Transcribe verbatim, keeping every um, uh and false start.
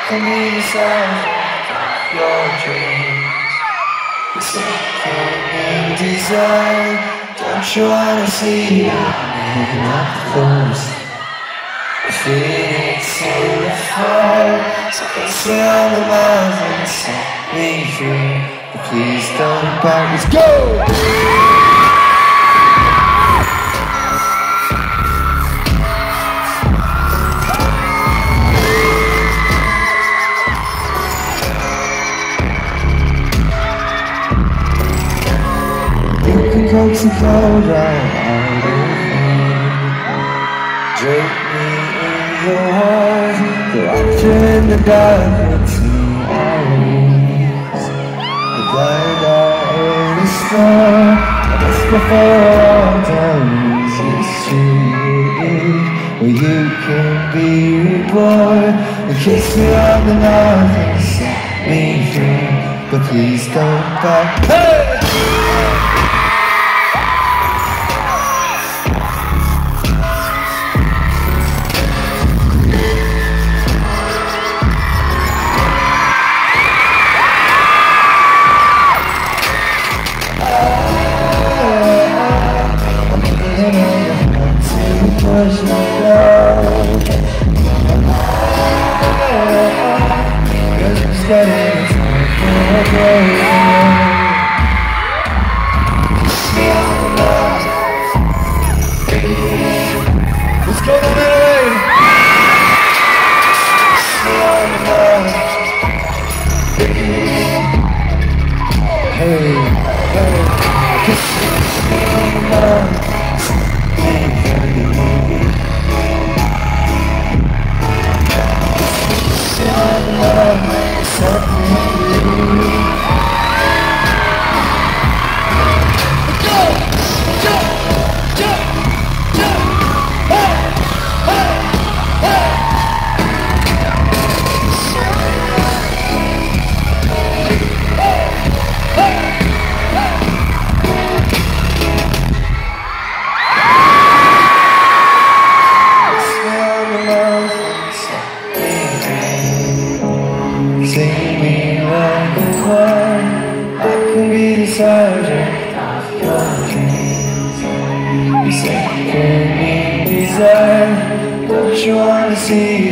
can be the sound of your dreams. The second design. Don't you wanna see me up close? The Phoenix in the fire, so I can sit on the mountain, set me free. But please don't back, let's go! Coax and cold right out of me. Drape me in your heart, locked in the dark between our wings. The blind eye in the storm, just before all time is history. Where you can be reborn, and kiss me on the mouth and set me free. But please don't back. Hey! Push my love, cause I'm getting time for a kiss me on the mouth, let's go to Adelaide. Kiss me on the mouth, hey, hey, kiss me on the mouth. Sing me like a choir, I can be the sergeant of your dreams. You say, can be desire, don't you wanna see